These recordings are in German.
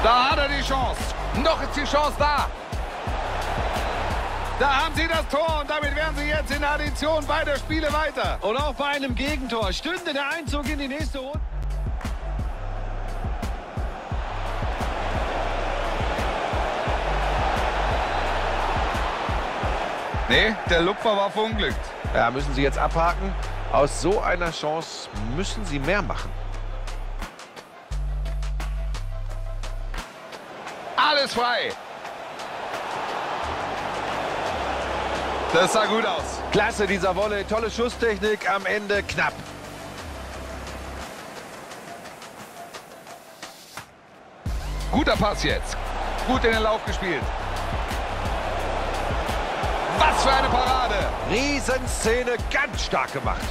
Da hat er die Chance. Noch ist die Chance da. Da haben sie das Tor und damit wären sie jetzt in der Addition beider Spiele weiter. Und auch bei einem Gegentor stünde der Einzug in die nächste Runde. Nee, der Lupfer war verunglückt. Ja, müssen sie jetzt abhaken. Aus so einer Chance müssen sie mehr machen. Alles frei. Das sah gut aus. Klasse dieser Volley, tolle Schusstechnik, am Ende knapp. Guter Pass jetzt. Gut in den Lauf gespielt. Was für eine Parade. Riesenszene, ganz stark gemacht.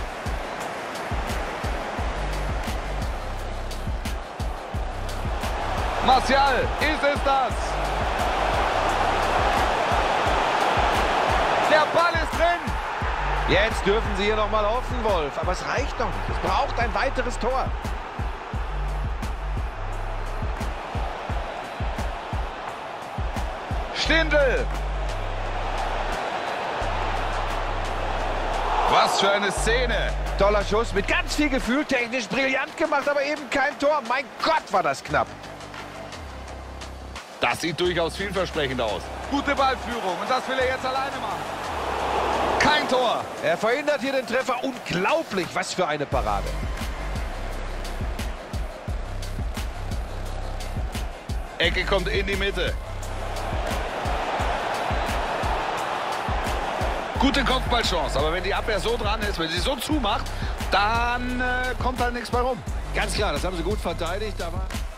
Martial, ist es das? Der Ball ist drin. Jetzt dürfen sie hier noch mal hoffen, Wolf. Aber es reicht noch nicht. Es braucht ein weiteres Tor. Stindl. Was für eine Szene. Toller Schuss mit ganz viel Gefühl, technisch brillant gemacht, aber eben kein Tor. Mein Gott, war das knapp. Das sieht durchaus vielversprechend aus. Gute Ballführung und das will er jetzt alleine machen. Kein Tor. Er verhindert hier den Treffer. Unglaublich, was für eine Parade. Ecke kommt in die Mitte. Gute Kopfballchance, aber wenn die Abwehr so dran ist, wenn sie so zumacht, dann kommt da nichts bei rum. Ganz klar, das haben sie gut verteidigt. Da war